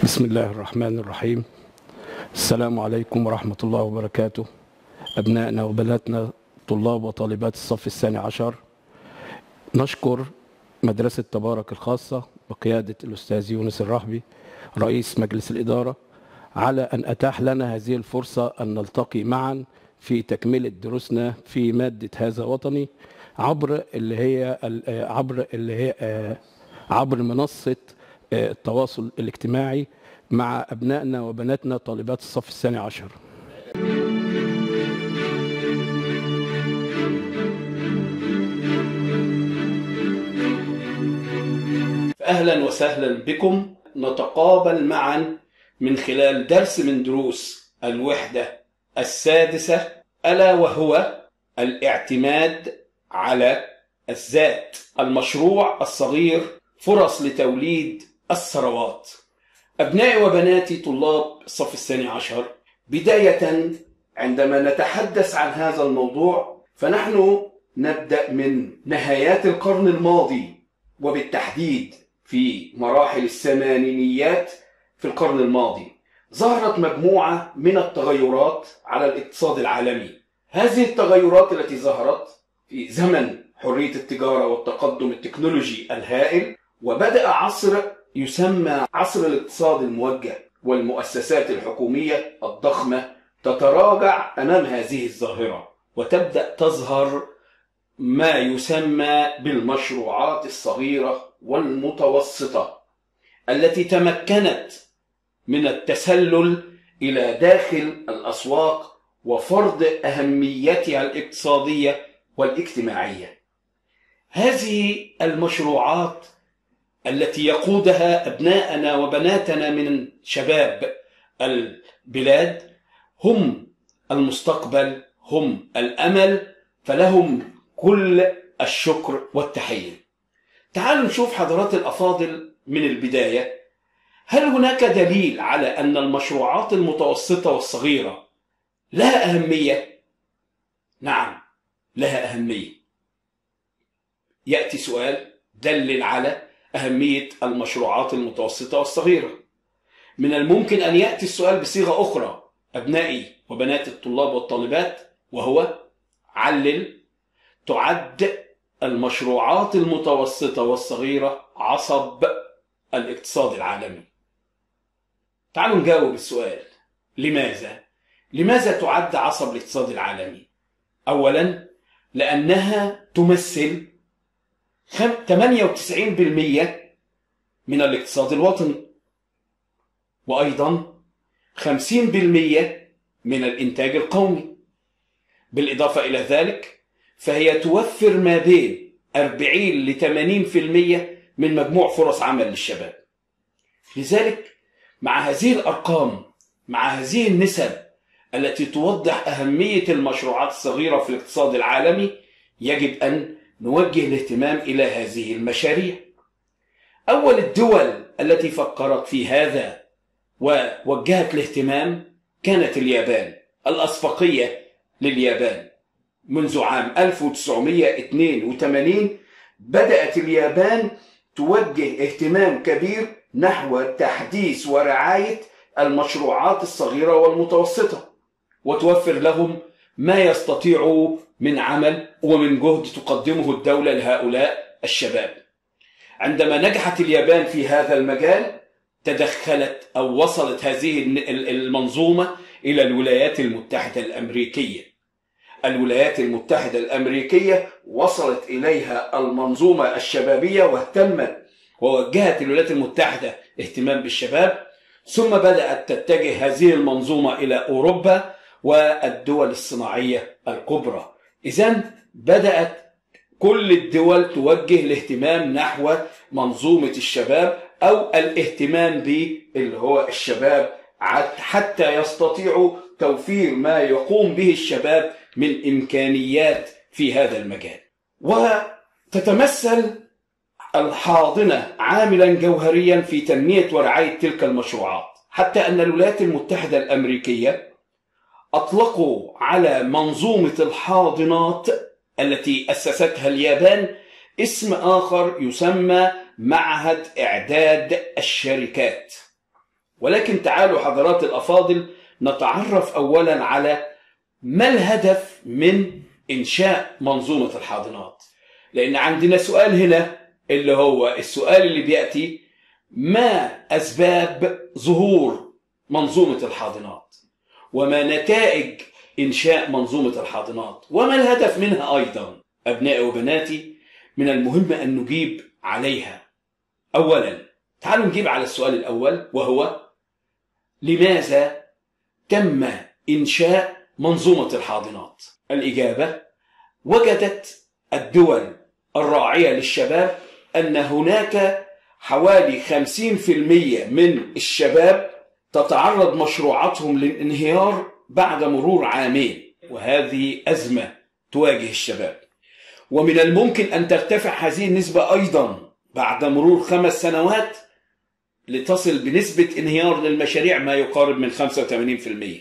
بسم الله الرحمن الرحيم. السلام عليكم ورحمة الله وبركاته. أبنائنا وبناتنا طلاب وطالبات الصف الثاني عشر، نشكر مدرسة تبارك الخاصة بقيادة الأستاذ يونس الرحبي رئيس مجلس الإدارة على أن أتاح لنا هذه الفرصة أن نلتقي معا في تكملة دروسنا في مادة هذا وطني عبر منصة التواصل الاجتماعي مع أبنائنا وبناتنا طالبات الصف الثاني عشر. أهلا وسهلا بكم، نتقابل معا من خلال درس من دروس الوحدة السادسة، ألا وهو الاعتماد على الذات، المشروع الصغير، فرص لتوليد الثروات. أبنائي وبناتي طلاب الصف الثاني عشر، بداية عندما نتحدث عن هذا الموضوع فنحن نبدأ من نهايات القرن الماضي، وبالتحديد في مراحل الثمانينيات في القرن الماضي ظهرت مجموعة من التغيرات على الاقتصاد العالمي. هذه التغيرات التي ظهرت في زمن حرية التجارة والتقدم التكنولوجي الهائل، وبدأ عصر يسمى عصر الاقتصاد الموجه، والمؤسسات الحكومية الضخمة تتراجع أمام هذه الظاهرة، وتبدأ تظهر ما يسمى بالمشروعات الصغيرة والمتوسطة التي تمكنت من التسلل إلى داخل الأسواق وفرض أهميتها الاقتصادية والاجتماعية. هذه المشروعات التي يقودها أبناءنا وبناتنا من شباب البلاد هم المستقبل، هم الأمل، فلهم كل الشكر والتحية. تعالوا نشوف حضرات الأفاضل من البداية، هل هناك دليل على أن المشروعات المتوسطة والصغيرة لها أهمية؟ نعم، لها أهمية. يأتي سؤال دلل على أهمية المشروعات المتوسطة والصغيرة. من الممكن أن يأتي السؤال بصيغة أخرى أبنائي وبنات الطلاب والطالبات، وهو علل. تعد المشروعات المتوسطة والصغيرة عصب الاقتصاد العالمي. تعالوا نجاوب السؤال، لماذا تعد عصب الاقتصاد العالمي؟ أولا، لأنها تمثل 98% من الاقتصاد الوطني، وأيضا 50% من الإنتاج القومي. بالإضافة إلى ذلك فهي توفر ما بين 40 ل 80% من مجموع فرص عمل للشباب. لذلك مع هذه الأرقام، مع هذه النسب التي توضح أهمية المشروعات الصغيرة في الاقتصاد العالمي، يجب أن نوجه الاهتمام إلى هذه المشاريع. أول الدول التي فكرت في هذا ووجهت الاهتمام كانت اليابان، الأسبقية لليابان. منذ عام 1982 بدأت اليابان توجه اهتمام كبير نحو تحديث ورعاية المشروعات الصغيرة والمتوسطة، وتوفر لهم ما يستطيعوا من عمل ومن جهد تقدمه الدولة لهؤلاء الشباب. عندما نجحت اليابان في هذا المجال تدخلت أو وصلت هذه المنظومة إلى الولايات المتحدة الأمريكية. الولايات المتحدة الأمريكية وصلت إليها المنظومة الشبابية واهتمت ووجهت الولايات المتحدة اهتمام بالشباب، ثم بدأت تتجه هذه المنظومة إلى أوروبا والدول الصناعية الكبرى. إذن بدأت كل الدول توجه الاهتمام نحو منظومة الشباب أو الاهتمام باللي هو الشباب، حتى يستطيعوا توفير ما يقوم به الشباب من إمكانيات في هذا المجال. وتتمثل الحاضنة عاملا جوهريا في تنمية ورعاية تلك المشروعات، حتى أن الولايات المتحدة الأمريكية أطلقوا على منظومة الحاضنات التي أسستها اليابان اسم آخر يسمى معهد إعداد الشركات. ولكن تعالوا حضرات الأفاضل نتعرف أولا على ما الهدف من إنشاء منظومة الحاضنات. لأن عندنا سؤال هنا اللي هو السؤال اللي بيأتي: ما أسباب ظهور منظومة الحاضنات؟ وما نتائج إنشاء منظومة الحاضنات؟ وما الهدف منها أيضا؟ أبنائي وبناتي، من المهم أن نجيب عليها. أولا تعالوا نجيب على السؤال الأول، وهو: لماذا تم إنشاء منظومة الحاضنات؟ الإجابة: وجدت الدول الراعية للشباب أن هناك حوالي 50% من الشباب تتعرض مشروعاتهم للانهيار بعد مرور عامين، وهذه أزمة تواجه الشباب، ومن الممكن أن ترتفع هذه النسبة أيضا بعد مرور 5 سنوات لتصل بنسبة انهيار للمشاريع ما يقارب من 85%.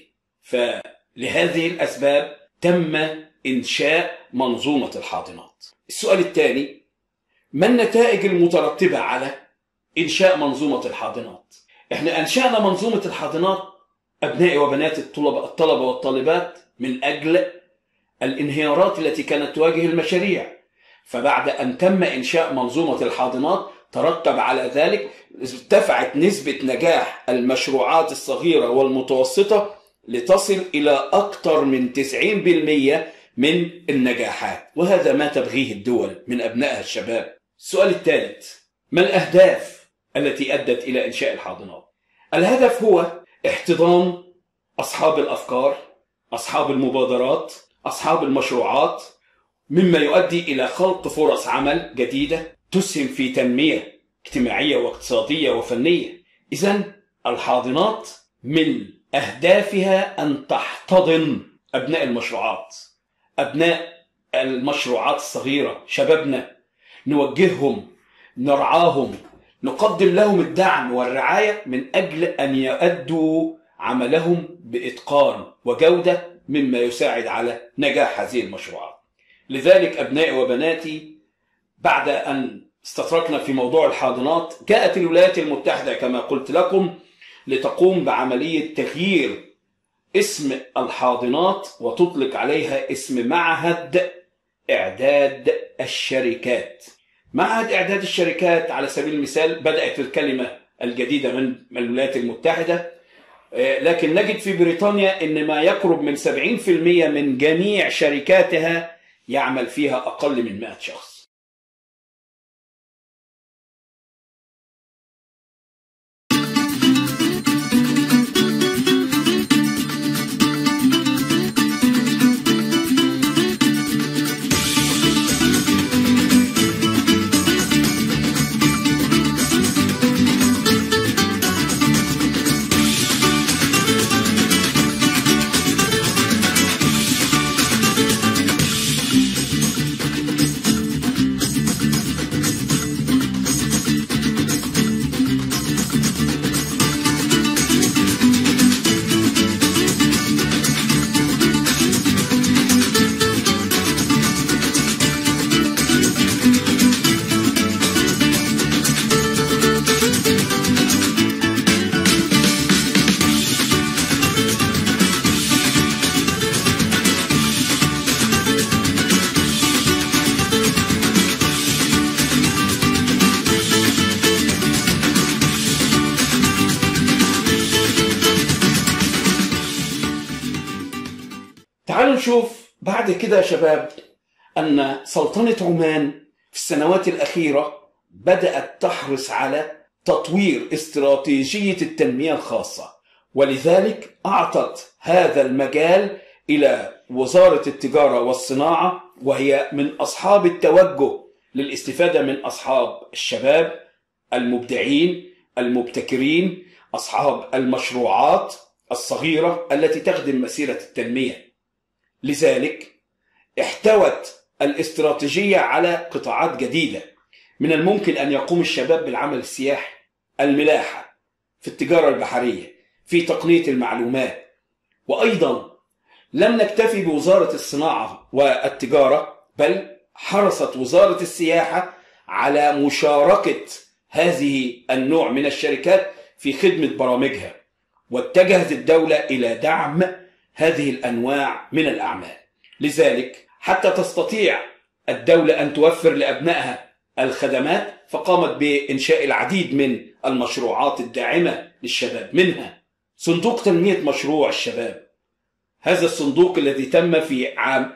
فلهذه الأسباب تم إنشاء منظومة الحاضنات. السؤال الثاني: ما النتائج المترتبة على إنشاء منظومة الحاضنات؟ إحنا أنشأنا منظومة الحاضنات أبنائي وبنات الطلبة والطالبات من أجل الانهيارات التي كانت تواجه المشاريع، فبعد أن تم إنشاء منظومة الحاضنات ترتب على ذلك ارتفعت نسبة نجاح المشروعات الصغيرة والمتوسطة لتصل إلى أكثر من 90% من النجاحات، وهذا ما تبغيه الدول من أبنائها الشباب. السؤال الثالث: ما الأهداف التي أدت إلى إنشاء الحاضنات؟ الهدف هو احتضان أصحاب الأفكار، أصحاب المبادرات، أصحاب المشروعات، مما يؤدي إلى خلق فرص عمل جديدة تسهم في تنمية اجتماعية واقتصادية وفنية. إذن الحاضنات من أهدافها أن تحتضن أبناء المشروعات، أبناء المشروعات الصغيرة، شبابنا، نوجههم، نرعاهم، نقدم لهم الدعم والرعاية من أجل أن يؤدوا عملهم بإتقان وجودة، مما يساعد على نجاح هذه المشروعات. لذلك أبنائي وبناتي، بعد أن استطرقنا في موضوع الحاضنات، جاءت الولايات المتحدة كما قلت لكم لتقوم بعملية تغيير اسم الحاضنات وتطلق عليها اسم معهد إعداد الشركات. معهد إعداد الشركات على سبيل المثال بدأت الكلمة الجديدة من الولايات المتحدة، لكن نجد في بريطانيا أن ما يقرب من 70% من جميع شركاتها يعمل فيها أقل من 100 شخص. تعالوا نشوف بعد كده يا شباب أن سلطنة عمان في السنوات الأخيرة بدأت تحرص على تطوير استراتيجية التنمية الخاصة، ولذلك أعطت هذا المجال إلى وزارة التجارة والصناعة، وهي من أصحاب التوجه للاستفادة من أصحاب الشباب المبدعين المبتكرين، أصحاب المشروعات الصغيرة التي تخدم مسيرة التنمية. لذلك احتوت الاستراتيجية على قطاعات جديدة. من الممكن أن يقوم الشباب بالعمل السياحي، الملاحة، في التجارة البحرية، في تقنية المعلومات. وأيضا لم نكتفي بوزارة الصناعة والتجارة، بل حرصت وزارة السياحة على مشاركة هذه النوع من الشركات في خدمة برامجها، واتجهت الدولة إلى دعم هذه الأنواع من الأعمال. لذلك حتى تستطيع الدولة أن توفر لأبنائها الخدمات، فقامت بإنشاء العديد من المشروعات الداعمة للشباب، منها صندوق تنمية مشروع الشباب. هذا الصندوق الذي تم في عام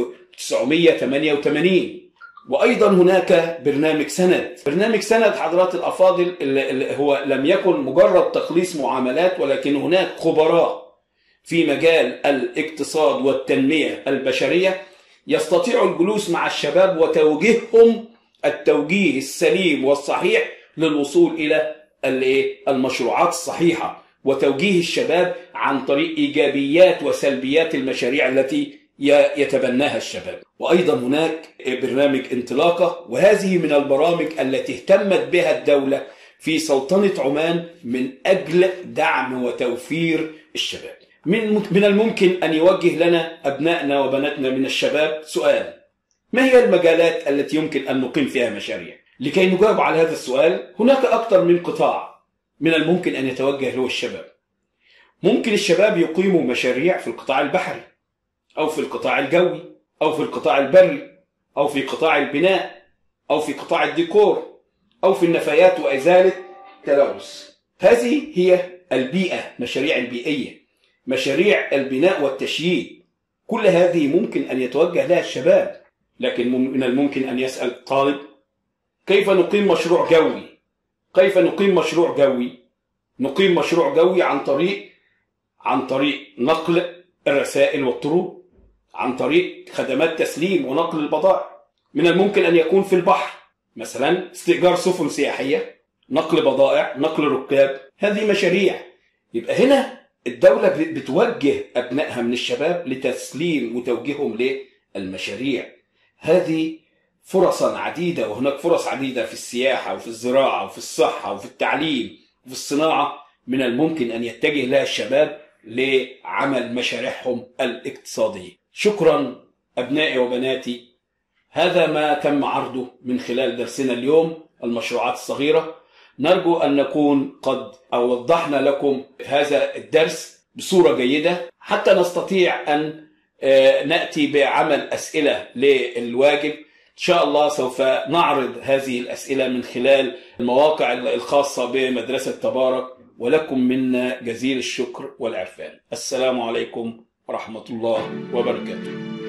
1988. وأيضا هناك برنامج سند. برنامج سند حضرات الأفاضل اللي هو لم يكن مجرد تخليص معاملات، ولكن هناك خبراء في مجال الاقتصاد والتنمية البشرية يستطيعوا الجلوس مع الشباب وتوجيههم التوجيه السليم والصحيح للوصول إلى المشروعات الصحيحة، وتوجيه الشباب عن طريق إيجابيات وسلبيات المشاريع التي يتبناها الشباب. وأيضا هناك برنامج انطلاقة، وهذه من البرامج التي اهتمت بها الدولة في سلطنة عمان من أجل دعم وتوفير الشباب. من الممكن أن يوجه لنا أبنائنا وبناتنا من الشباب سؤال: ما هي المجالات التي يمكن أن نقيم فيها مشاريع؟ لكي نجاوب على هذا السؤال هناك أكثر من قطاع من الممكن أن يتوجه له الشباب. ممكن الشباب يقيموا مشاريع في القطاع البحري، أو في القطاع الجوي، أو في القطاع البري، أو في قطاع البناء، أو في قطاع الديكور، أو في النفايات وإزالة التلوث. هذه هي البيئة، مشاريع البيئية، مشاريع البناء والتشييد، كل هذه ممكن أن يتوجه لها الشباب. لكن من الممكن أن يسأل الطالب: كيف نقيم مشروع جوي؟ كيف نقيم مشروع جوي؟ نقيم مشروع جوي عن طريق نقل الرسائل والطرود، عن طريق خدمات تسليم ونقل البضائع. من الممكن أن يكون في البحر مثلا استئجار سفن سياحية، نقل بضائع، نقل ركاب، هذه مشاريع. يبقى هنا الدولة بتوجه أبنائها من الشباب لتسليم وتوجيههم للمشاريع. هذه فرصا عديدة، وهناك فرص عديدة في السياحة وفي الزراعة وفي الصحة وفي التعليم وفي الصناعة، من الممكن أن يتجه لها الشباب لعمل مشاريعهم الاقتصادية. شكرا أبنائي وبناتي، هذا ما تم عرضه من خلال درسنا اليوم، المشروعات الصغيرة. نرجو أن نكون قد وضحنا لكم هذا الدرس بصورة جيدة، حتى نستطيع أن نأتي بعمل أسئلة للواجب. إن شاء الله سوف نعرض هذه الأسئلة من خلال المواقع الخاصة بمدرسة تبارك، ولكم منا جزيل الشكر والعرفان. السلام عليكم ورحمة الله وبركاته.